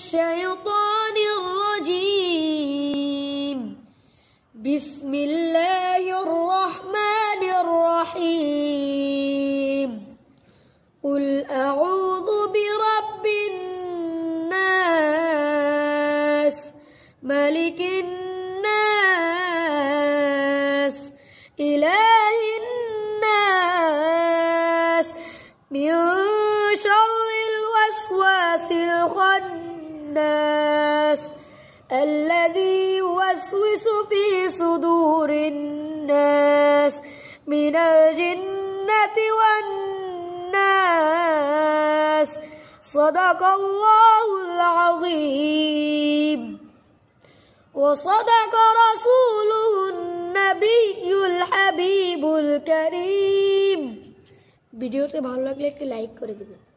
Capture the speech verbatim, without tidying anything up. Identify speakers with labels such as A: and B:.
A: الشيطان الرجيم بسم الله الرحمن الرحيم قل أعوذ برب الناس ملك الناس إله الناس من شر الوسواس الخناس الذي يوسوس في صدور الناس من الجنة والناس صدق الله العظيم وصدق رسوله النبي الحبيب الكريم। ভিডিওতে ভালো লাগলে একটি লাইক করে দিবেন।